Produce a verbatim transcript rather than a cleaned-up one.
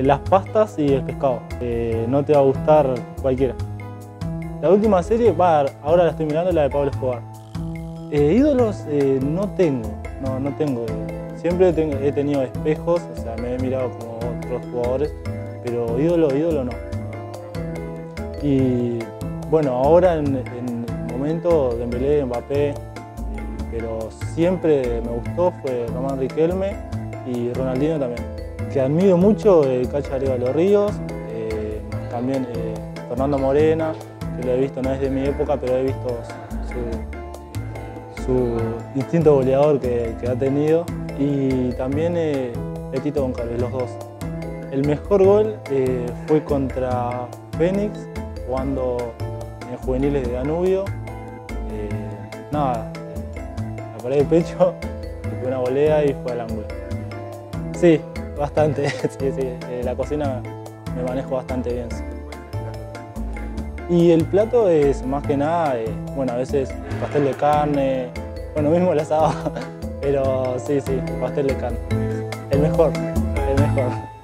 las pastas y el pescado. Eh, no te va a gustar cualquiera. La última serie, va, ahora la estoy mirando, la de Pablo Escobar. Eh, ídolos eh, no tengo, no, no tengo. Siempre tengo, he tenido espejos, o sea, me he mirado como otros jugadores, pero ídolo, ídolo no. Y bueno, ahora en, en el momento Dembélé, Mbappé, eh, pero siempre me gustó fue Román Riquelme y Ronaldinho también. Que admiro mucho el Cacha Arévalo Ríos, eh, también eh, Fernando Morena, que lo he visto, no es de mi época, pero he visto su, su instinto goleador que, que ha tenido. Y también eh, Tito Goncalves, los dos. El mejor gol eh, fue contra Fénix, jugando en juveniles de Danubio. Eh, nada, la paré de pecho, fue una volea y fue al ángulo. Sí, bastante, sí, sí, eh, la cocina me manejo bastante bien. Sí. Y el plato es más que nada, eh, bueno, a veces pastel de carne, bueno, mismo el asado, pero sí, sí, pastel de carne. El mejor, el mejor.